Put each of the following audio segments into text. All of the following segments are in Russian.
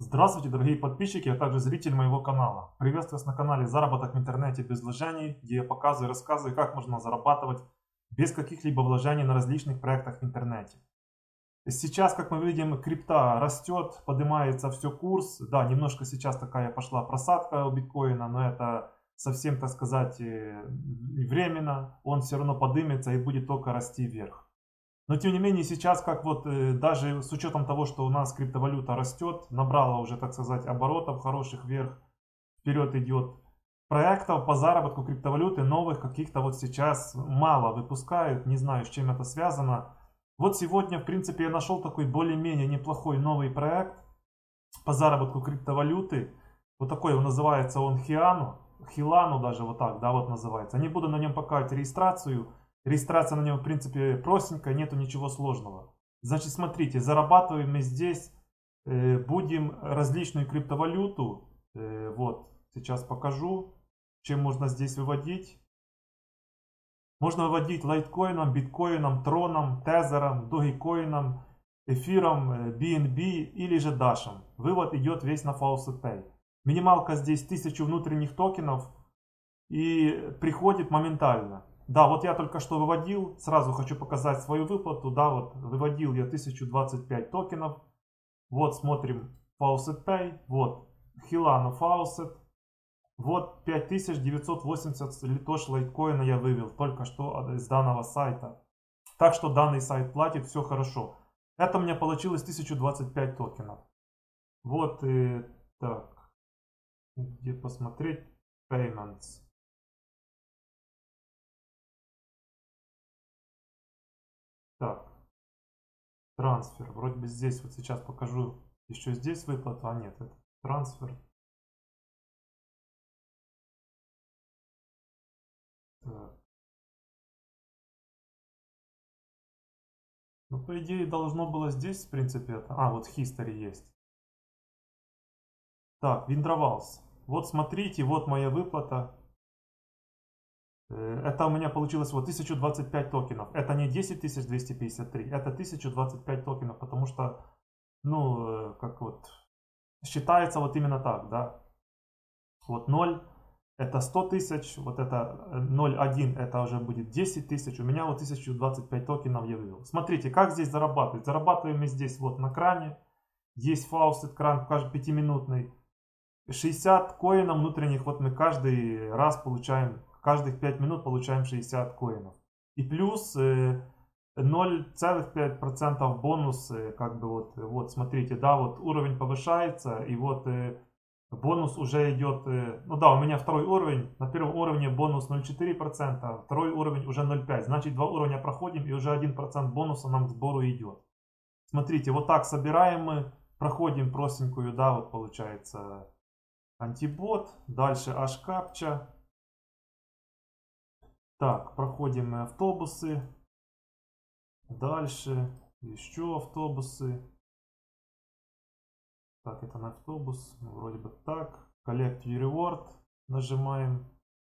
Здравствуйте, дорогие подписчики, а также зрители моего канала. Приветствую вас на канале «Заработок в интернете без вложений», где я показываю и рассказываю, как можно зарабатывать без каких-либо вложений на различных проектах в интернете. Сейчас, как мы видим, крипта растет, поднимается все курс. Да, немножко сейчас такая пошла просадка у биткоина, но это совсем, так сказать, временно. Он все равно поднимется и будет только расти вверх. Но тем не менее сейчас, как вот даже с учетом того, что у нас криптовалюта растет, набрала уже, так сказать, оборотов хороших вверх, вперед идет, проектов по заработку криптовалюты новых каких-то вот сейчас мало выпускают, не знаю, с чем это связано. Вот сегодня, в принципе, я нашел такой более-менее неплохой новый проект по заработку криптовалюты. Вот такой он называется, он Хилану даже вот так, да, вот называется. Не буду на нем показывать регистрацию. Регистрация на нем, в принципе, простенькая, нету ничего сложного. Значит, смотрите, зарабатываем мы здесь, будем различную криптовалюту. Вот, сейчас покажу, чем можно здесь выводить. Можно выводить лайткоином, биткоином, троном, тезером, догикоином, эфиром, BNB или же дашем. Вывод идет весь на Faucet Pay. Минималка здесь 1000 внутренних токенов и приходит моментально. Да, вот я только что выводил, сразу хочу показать свою выплату, да, вот выводил я 1025 токенов. Вот смотрим Faucet Pay, вот Хилану Faucet. Вот 5980 литош лайткоина я вывел только что из данного сайта. Так что данный сайт платит, все хорошо. Это у меня получилось 1025 токенов. Вот, так, где посмотреть, Payments. Так, трансфер. Вроде бы здесь, вот сейчас покажу, еще здесь выплату, а нет, это трансфер. Так. Ну, по идее, должно было здесь, в принципе, это... А, вот History есть. Так, Windrawals. Вот смотрите, вот моя выплата. Это у меня получилось вот 1025 токенов. Это не 10253, это 1025 токенов, потому что, ну, как вот, считается вот именно так, да. Вот 0 это 100 тысяч, вот это 0,1 это уже будет 10 тысяч. У меня вот 1025 токенов я вывел. Смотрите, как здесь зарабатывать. Зарабатываем мы здесь вот на кране. Есть Faucet кран, каждый 5-минутный. 60 коинов внутренних, вот мы каждый раз получаем, каждых 5 минут получаем 60 коинов. И плюс 0,5% бонус, как бы вот смотрите, да, вот уровень повышается, и вот бонус уже идет, ну да, у меня второй уровень, на первом уровне бонус 0,4%, второй уровень уже 0,5%, значит 2 уровня проходим, и уже 1% бонуса нам к сбору идет. Смотрите, вот так собираем мы, проходим простенькую, да, вот получается антибот, дальше H-Captcha. Так, проходим мы автобусы, дальше еще автобусы. Так, это на автобус, ну, вроде бы так. Collect your reward, нажимаем.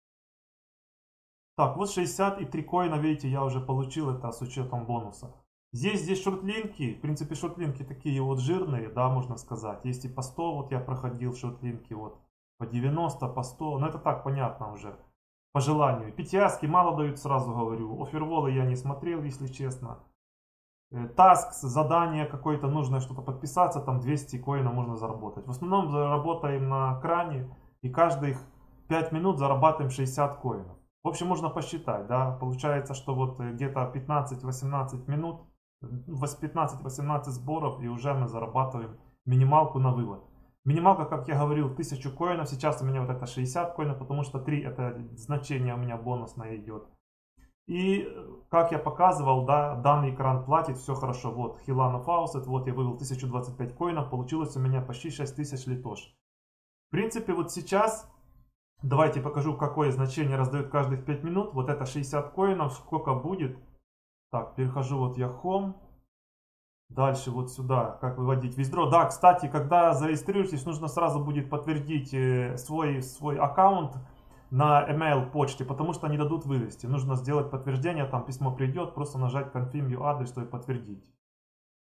Так, вот 63 коина, видите, я уже получил это с учетом бонуса. Здесь шортлинки, в принципе шортлинки такие вот жирные, да, можно сказать. Есть и по 100, вот я проходил шортлинки, вот по 90, по 100, но это так понятно уже, по желанию. PTS мало дают, сразу говорю, оферволы я не смотрел, если честно. Tasks, задание какое-то нужное, что-то подписаться, там 200 коина можно заработать. В основном заработаем на кране и каждых 5 минут зарабатываем 60 коинов. В общем, можно посчитать, да, получается, что вот где-то 15-18 минут, 15-18 сборов, и уже мы зарабатываем минималку на вывод. Минималка, как я говорил, 1000 коинов, сейчас у меня вот это 60 коинов, потому что 3 это значение у меня бонусное идет. И, как я показывал, да, данный экран платит, все хорошо. Вот, Хилану Faucet, вот я вывел 1025 коинов, получилось у меня почти 6000 литош. В принципе, вот сейчас, давайте покажу, какое значение раздает каждых 5 минут. Вот это 60 коинов, сколько будет. Так, перехожу вот я Home. Дальше вот сюда, как выводить withdraw. Да, кстати, когда зарегистрируетесь, нужно сразу будет подтвердить свой аккаунт на email почте, потому что они дадут вывести. Нужно сделать подтверждение, там письмо придет, просто нажать confirm your адрес, чтобы подтвердить.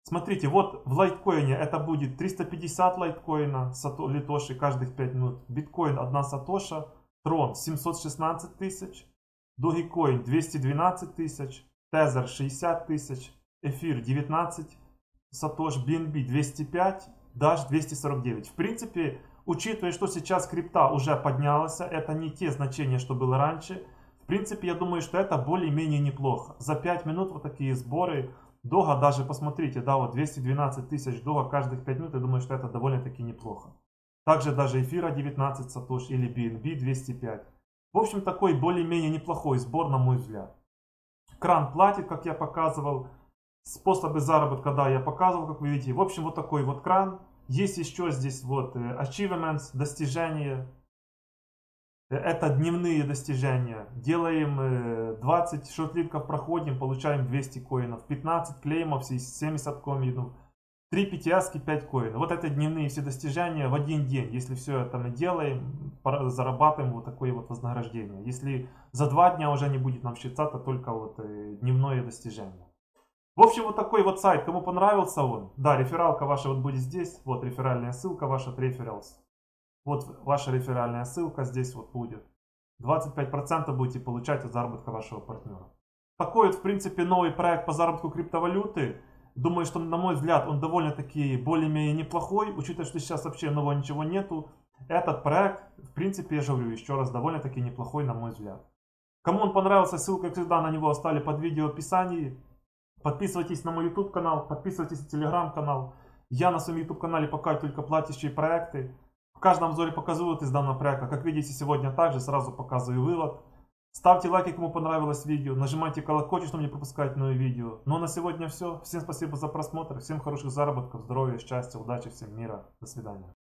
Смотрите, вот в лайткоине это будет 350 лайткоина литоши каждых 5 минут. Биткоин 1 сатоша. Трон 716 тысяч. Dogecoin 212 тысяч. Тезер 60 тысяч. Эфир 19 сатош. BNB 205. Dash 249. В принципе, учитывая, что сейчас крипта уже поднялась, это не те значения, что было раньше. В принципе, я думаю, что это более-менее неплохо. За 5 минут вот такие сборы. Дога даже, посмотрите, да, вот 212 тысяч Дога каждых 5 минут, я думаю, что это довольно-таки неплохо. Также даже эфира 19 сатош или BNB 205. В общем, такой более-менее неплохой сбор, на мой взгляд. Кран платит, как я показывал. Способы заработка, да, я показывал, как вы видите. В общем, вот такой вот кран. Есть еще здесь вот achievements, достижения. Это дневные достижения. Делаем 20 шортлинков, проходим, получаем 200 коинов. 15 клеймов, 70 коинов. 3 PTS, 5 коинов. Вот это дневные все достижения в один день. Если все это мы делаем, зарабатываем вот такое вот вознаграждение. Если за 2 дня уже не будет нам считаться, только вот дневное достижение. В общем, вот такой вот сайт. Кому понравился он? Да, рефералка ваша вот будет здесь. Вот реферальная ссылка ваша, Referrals. Вот ваша реферальная ссылка здесь вот будет. 25% будете получать от заработка вашего партнера. Такой вот, в принципе, новый проект по заработку криптовалюты. Думаю, что, на мой взгляд, он довольно-таки более-менее неплохой. Учитывая, что сейчас вообще нового ничего нету. Этот проект, в принципе, я же говорю еще раз, довольно-таки неплохой, на мой взгляд. Кому он понравился, ссылку, как всегда, на него оставили под видео в описании. Подписывайтесь на мой YouTube канал, подписывайтесь на Telegram канал. Я на своем YouTube канале показываю только платящие проекты. В каждом обзоре показываю из данного проекта. Как видите, сегодня также сразу показываю вывод. Ставьте лайки, кому понравилось видео. Нажимайте колокольчик, чтобы не пропускать новые видео. Ну а на сегодня все. Всем спасибо за просмотр. Всем хороших заработков, здоровья, счастья, удачи, всем мира. До свидания.